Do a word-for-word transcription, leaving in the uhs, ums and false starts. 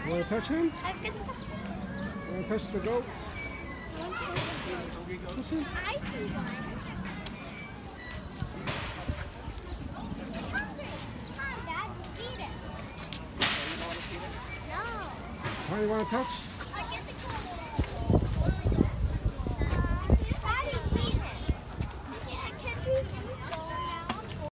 You want to touch him? I can touch. You want to touch the goats? Listen. I see one. It's hungry. Come on, Dad. Feed it. No. How do you want to touch?